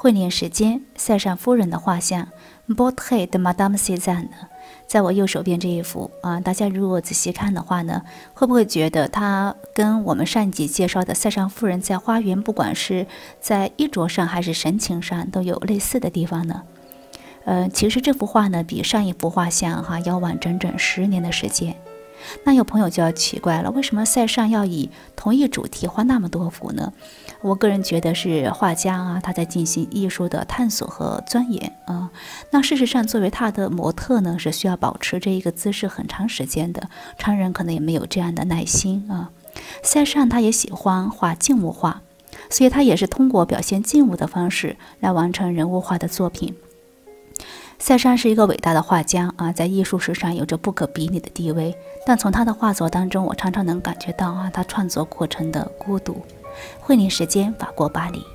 会年时间，塞尚夫人的画像 Portrait de Madame Cézanne， 在我右手边这一幅啊，大家如果仔细看的话呢，会不会觉得它跟我们上一集介绍的塞尚夫人在花园，不管是在衣着上还是神情上，都有类似的地方呢？其实这幅画呢，比上一幅画像要晚整整10年的时间。那有朋友就要奇怪了，为什么塞尚要以同一主题画那么多幅呢？我个人觉得是画家他在进行艺术的探索和钻研啊。那事实上，作为他的模特呢，是需要保持这一个姿势很长时间的，常人可能也没有这样的耐心啊。塞尚他也喜欢画静物画，所以他也是通过表现静物的方式来完成人物画的作品。塞尚是一个伟大的画家在艺术史上有着不可比拟的地位。但从他的画作当中，我常常能感觉到他创作过程的孤独。会年时间，法国巴黎。